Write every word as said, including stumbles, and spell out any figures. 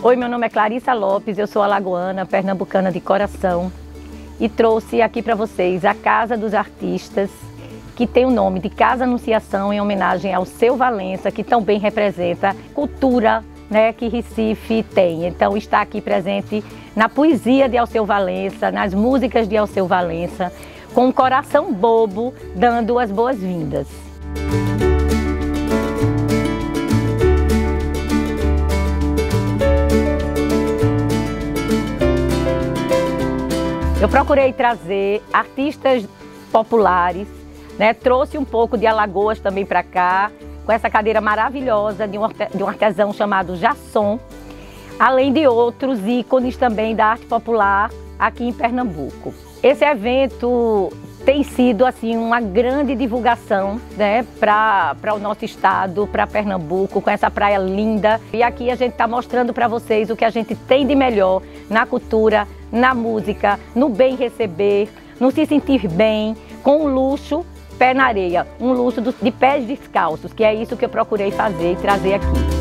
Oi, meu nome é Clarissa Lopes, eu sou alagoana, pernambucana de coração e trouxe aqui para vocês a Casa dos Artistas, que tem o nome de Casa Anunciação em homenagem ao Seu Valença, que também representa cultura, né, que Recife tem. Então está aqui presente na poesia de Alceu Valença, nas músicas de Alceu Valença, com um coração bobo dando as boas-vindas. Eu procurei trazer artistas populares, né? Trouxe um pouco de Alagoas também para cá, com essa cadeira maravilhosa de um, de um artesão chamado Jasson, além de outros ícones também da arte popular aqui em Pernambuco. Esse evento tem sido assim uma grande divulgação, né, para o nosso estado, para Pernambuco, com essa praia linda. E aqui a gente está mostrando para vocês o que a gente tem de melhor na cultura, na música, no bem receber, no se sentir bem, com um luxo pé na areia, um luxo de pés descalços, que é isso que eu procurei fazer e trazer aqui.